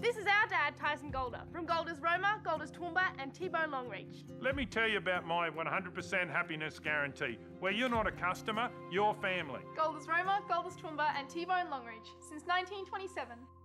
This is our dad, Tyson Golder, from Golder's Roma, Golder's Toowoomba and T-Bone Longreach. Let me tell you about my 100% happiness guarantee, where you're not a customer, you're family. Golder's Roma, Golder's Toowoomba and T-Bone Longreach since 1927.